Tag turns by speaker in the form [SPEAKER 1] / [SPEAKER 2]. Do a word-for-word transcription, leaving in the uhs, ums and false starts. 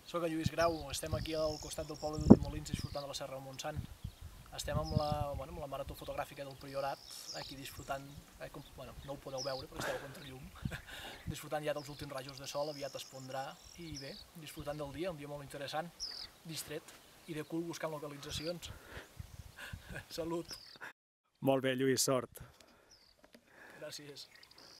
[SPEAKER 1] Soc en Lluís Grau, estem aquí al costat del poble d'Ulldemolins disfrutant de la Serra del Montsant. Estem amb la, bueno, amb la marató fotogràfica del Priorat, aquí disfrutant, eh, com, bueno, no ho podeu veure perquè esteu a contrallum, disfrutant ja dels últims rajos de sol, aviat es pondrà, i bé, disfrutant del dia, un dia molt interessant, distret, i de cul buscant localitzacions. Salut!
[SPEAKER 2] Molt bé, Lluís, sort!
[SPEAKER 1] Gràcies.